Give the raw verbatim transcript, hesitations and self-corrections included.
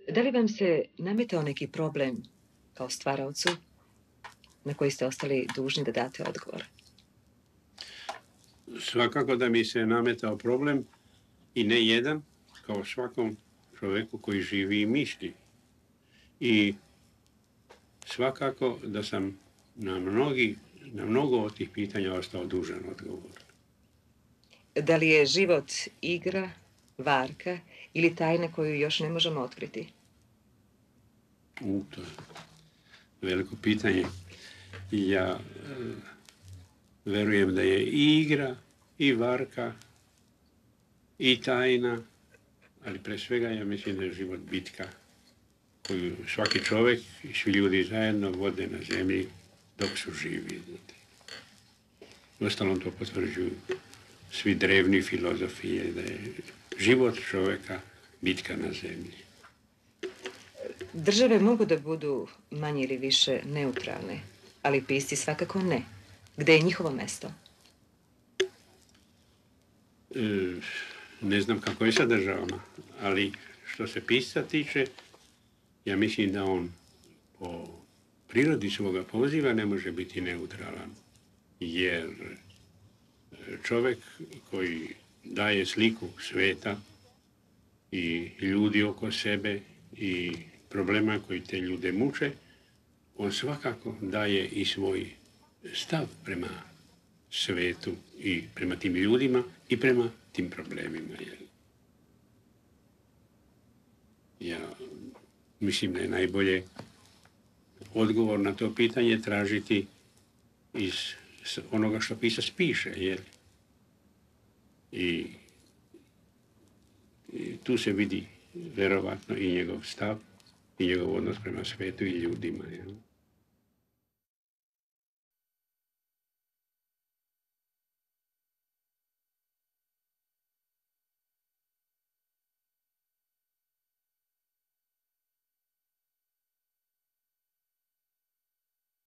Da li vam se nametao neki problem kao stvaraocu na koji ste ostali dužni da date odgovor? Svakako da mi se nametao problem i ne jedan, kao svakom čovjeku koji živi i misli. I svakako da sam na, mnogi, na mnogo od tih pitanja ostao dužan odgovor. Da li je život igra, varka ili tajna koju još ne možemo otkriti? U, to je veliko pitanje. Ja e, verujem da je i igra, i varka, i tajna, ali pre svega ja mislim da je život bitka koju svaki čovjek i svi ljudi zajedno vode na zemlji dok su živi. Uostalom to potvrđuju svi drevni filozofije, da je život čovjeka bitka na zemlji. Države mogu da budu manje ili više neutralne, ali pisci svakako ne. Gde je njihovo mesto? E, ne znam kako je sa državama, ali što se pisca tiče, ja mislim da on po prirodi svoga poziva ne može biti neutralan, jer čovjek koji daje sliku sveta i ljudi oko sebe i problema koji te ljude muče, on svakako daje i svoj stav prema svetu i prema tim ljudima i prema tim problemima. Ja mislim da je najbolje odgovor na to pitanje tražiti iz onoga što pisac piše, jer I, i tu se vidi verovatno i njegov stav i njegov odnos prema svetu i ljudima. Jel?